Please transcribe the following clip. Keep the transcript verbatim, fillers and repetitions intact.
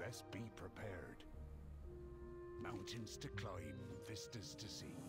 Best be prepared. Mountains to climb, vistas to see.